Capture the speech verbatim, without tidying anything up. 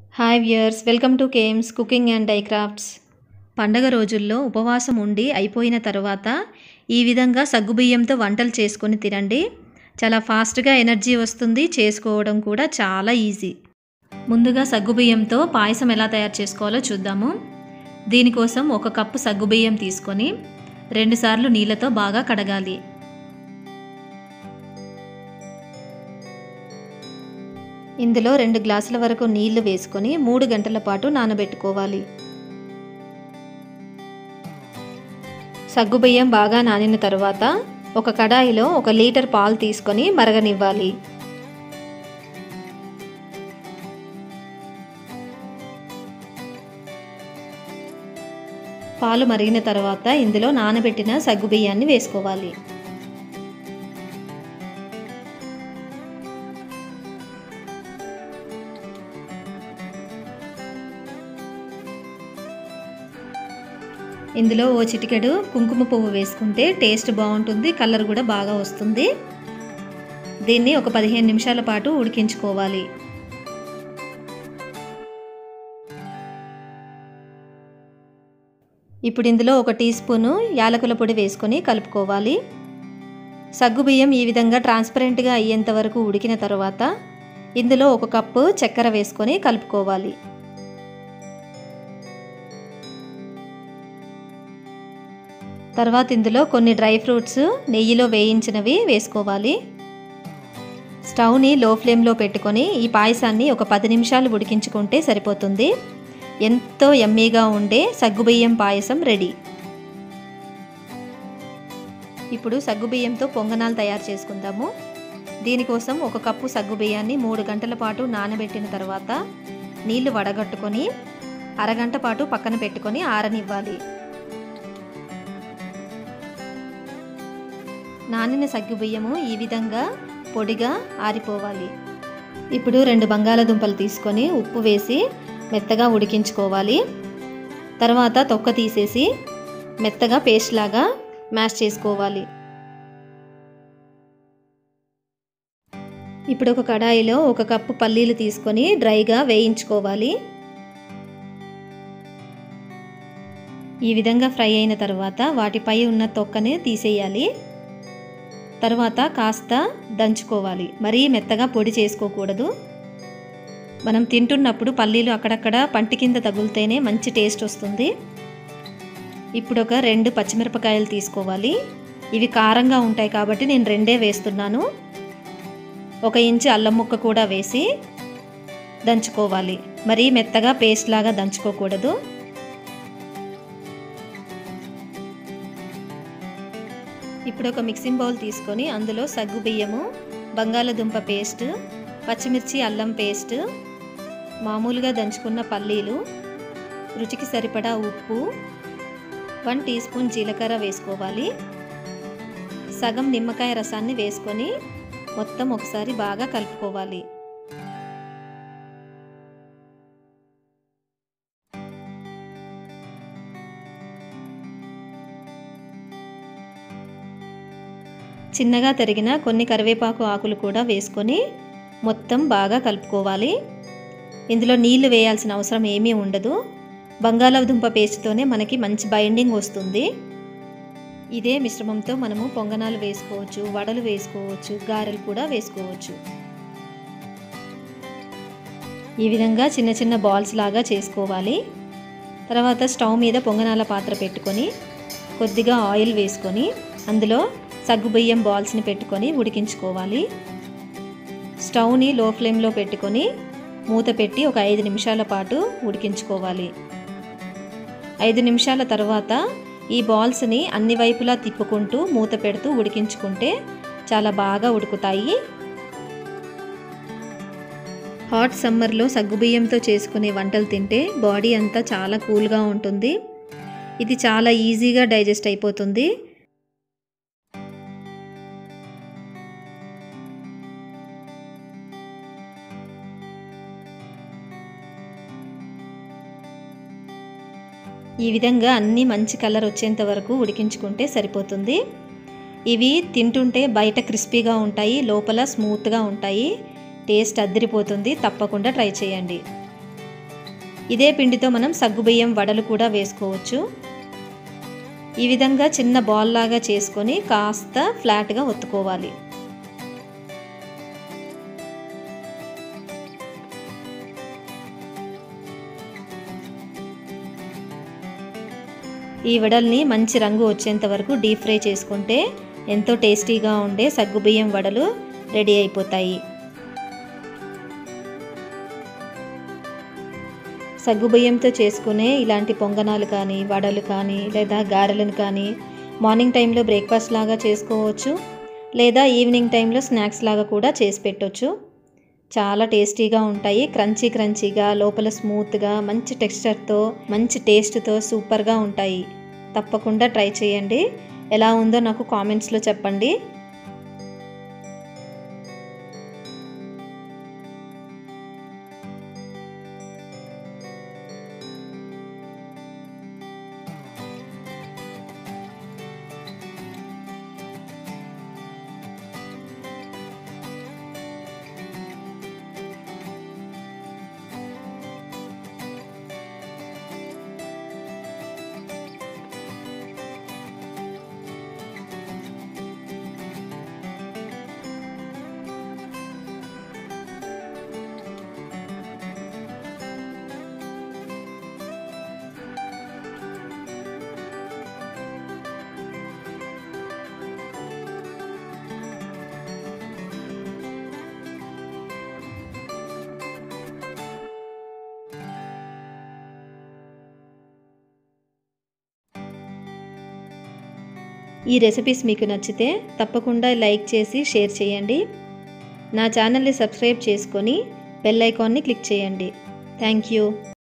Hi viewers, welcome to Kem's cooking and dye crafts. పండగ రోజుల్లో ఉపవాసం ఉండి అయిపోయిన తర్వాత ఈ విధంగా సగ్గుబియ్యంతో వంటలు చేసుకొని తినండి. చాలా ఫాస్ట్గా ఎనర్జీ వస్తుంది, చేసుకోవడం కూడా చాలా ఈజీ. ముందుగా సగ్గుబియ్యంతో పాయసం ఎలా తయారు చేసుకోవాలో చూద్దాము. దీనికోసం ఒక కప్పు సగ్గుబియ్యం తీసుకొని రెండుసార్లు నీళ్ళతో బాగా కడగాలి. ఇందులో రెండు గ్లాసుల వరకు నీళ్లు వేసుకొని మూడు గంటల పాటు నానబెట్టుకోవాలి. సగ్గుబియ్యం బాగా నానిన తర్వాత ఒక కడాయిలో ఒక లీటర్ పాలు తీసుకొని మరగనివ్వాలి. పాలు మరిగిన తర్వాత ఇందులో నానబెట్టిన సగ్గుబియ్యాన్ని వేసుకోవాలి. ఇందులో ఓ చిటికెడు కుంకుమ పువ్వు వేసుకుంటే టేస్ట్ బాగుంటుంది, కలర్ కూడా బాగా వస్తుంది. దీన్ని ఒక పదిహేను నిమిషాల పాటు ఉడికించుకోవాలి. ఇప్పుడు ఇందులో ఒక టీ స్పూను యాలకుల పొడి వేసుకొని కలుపుకోవాలి. సగ్గుబియ్యం ఈ విధంగా ట్రాన్స్పరెంట్గా అయ్యేంత వరకు ఉడికిన తర్వాత ఇందులో ఒక కప్పు చక్కెర వేసుకొని కలుపుకోవాలి. తర్వాత ఇందులో కొన్ని డ్రై ఫ్రూట్స్ నెయ్యిలో వేయించినవి వేసుకోవాలి. స్టవ్ని లో ఫ్లేమ్లో పెట్టుకొని ఈ పాయసాన్ని ఒక పది నిమిషాలు ఉడికించుకుంటే సరిపోతుంది. ఎంతో యమ్మీగా ఉండే సగ్గుబియ్యం పాయసం రెడీ. ఇప్పుడు సగ్గుబియ్యంతో పొంగనాలు తయారు చేసుకుందాము. దీనికోసం ఒక కప్పు సగ్గుబియ్యాన్ని మూడు గంటల పాటు నానబెట్టిన తర్వాత నీళ్లు వడగట్టుకొని అరగంట పాటు పక్కన పెట్టుకొని ఆరనివ్వాలి. నానిన సగ్గుబియ్యము ఈ విధంగా పొడిగా ఆరిపోవాలి. ఇప్పుడు రెండు బంగాళాదుంపలు తీసుకొని ఉప్పు వేసి మెత్తగా ఉడికించుకోవాలి. తర్వాత తొక్క తీసేసి మెత్తగా పేస్ట్ లాగా మ్యాష్ చేసుకోవాలి. ఇప్పుడు ఒక కడాయిలో ఒక కప్పు పల్లీలు తీసుకొని డ్రైగా వేయించుకోవాలి. ఈ విధంగా ఫ్రై అయిన తర్వాత వాటిపై ఉన్న తొక్కని తీసేయాలి. తర్వాత కాస్త దంచుకోవాలి. మరీ మెత్తగా పొడి చేసుకోకూడదు. మనం తింటున్నప్పుడు పల్లీలు అక్కడక్కడ పంటి కింద తగులుతేనే మంచి టేస్ట్ వస్తుంది. ఇప్పుడు ఒక రెండు పచ్చిమిరపకాయలు తీసుకోవాలి. ఇవి కారంగా ఉంటాయి కాబట్టి నేను రెండే వేస్తున్నాను. ఒక ఇంచు అల్లం ముక్క కూడా వేసి దంచుకోవాలి. మరీ మెత్తగా పేస్ట్ లాగా దంచుకోకూడదు. ఇప్పుడు ఒక మిక్సింగ్ బౌల్ తీసుకొని అందులో సగ్గుబియ్యము, బంగాళదుంప పేస్ట్, పచ్చిమిర్చి అల్లం పేస్ట్, మామూలుగా దంచుకున్న పల్లీలు, రుచికి సరిపడా ఉప్పు, వన్ టీ స్పూన్ జీలకర్ర వేసుకోవాలి. సగం నిమ్మకాయ రసాన్ని వేసుకొని మొత్తం ఒకసారి బాగా కలుపుకోవాలి. చిన్నగా తరిగిన కొన్ని కరివేపాకు ఆకులు కూడా వేసుకొని మొత్తం బాగా కలుపుకోవాలి. ఇందులో నీళ్లు వేయాల్సిన అవసరం ఏమీ ఉండదు. బంగాళాదుంప పేస్ట్తోనే మనకి మంచి బైండింగ్ వస్తుంది. ఇదే మిశ్రమంతో మనము పొంగనాలు వేసుకోవచ్చు, వడలు వేసుకోవచ్చు, గారెలు కూడా వేసుకోవచ్చు. ఈ విధంగా చిన్న చిన్న బాల్స్ లాగా చేసుకోవాలి. తర్వాత స్టవ్ మీద పొంగనాల పాత్ర పెట్టుకొని కొద్దిగా ఆయిల్ వేసుకొని అందులో సగ్గుబియ్యం బాల్స్ని పెట్టుకొని ఉడికించుకోవాలి. స్టవ్ని లో ఫ్లేమ్లో పెట్టుకొని మూత పెట్టి ఒక ఐదు నిమిషాల పాటు ఉడికించుకోవాలి. ఐదు నిమిషాల తర్వాత ఈ బాల్స్ని అన్ని వైపులా తిప్పుకుంటూ మూత పెడుతూ ఉడికించుకుంటే చాలా బాగా ఉడుకుతాయి. హాట్ సమ్మర్లో సగ్గుబియ్యంతో చేసుకునే వంటలు తింటే బాడీ అంతా చాలా కూల్గా ఉంటుంది. ఇది చాలా ఈజీగా డైజెస్ట్ అయిపోతుంది. ఈ విధంగా అన్నీ మంచి కలర్ వచ్చేంత వరకు ఉడికించుకుంటే సరిపోతుంది. ఇవి తింటుంటే బయట క్రిస్పీగా ఉంటాయి, లోపల స్మూత్గా ఉంటాయి. టేస్ట్ అదిరిపోతుంది. తప్పకుండా ట్రై చేయండి. ఇదే పిండితో మనం సగ్గుబియ్యం వడలు కూడా వేసుకోవచ్చు. ఈ విధంగా చిన్న బాల్ లాగా చేసుకొని కాస్త ఫ్లాట్గా ఒత్తుకోవాలి. ఈ వడల్ని మంచి రంగు వచ్చేంత వరకు డీప్ ఫ్రై చేసుకుంటే ఎంతో టేస్టీగా ఉండే సగ్గుబియ్యం వడలు రెడీ అయిపోతాయి. సగ్గుబియ్యంతో చేసుకునే ఇలాంటి పొంగనాలు కానీ, వడలు కానీ, లేదా గారెలను కానీ మార్నింగ్ టైంలో బ్రేక్ఫాస్ట్ లాగా చేసుకోవచ్చు, లేదా ఈవినింగ్ టైంలో స్నాక్స్ లాగా కూడా చేసి పెట్టవచ్చు. చాలా టేస్టీగా ఉంటాయి. క్రంచీ క్రంచీగా, లోపల స్మూత్గా, మంచి టెక్స్చర్తో, మంచి టేస్ట్తో సూపర్గా ఉంటాయి. తప్పకుండా ట్రై చేయండి. ఎలా ఉందో నాకు కామెంట్స్లో చెప్పండి. ఈ రెసిపీస్ మీకు నచ్చితే తప్పకుండా లైక్ చేసి షేర్ చేయండి. నా ఛానల్ని సబ్స్క్రైబ్ చేసుకొని బెల్ ఐకాన్ని క్లిక్ చేయండి. Thank you.